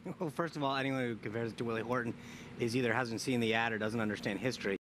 Well, first of all, anyone who compares it to Willie Horton is either hasn't seen the ad or doesn't understand history.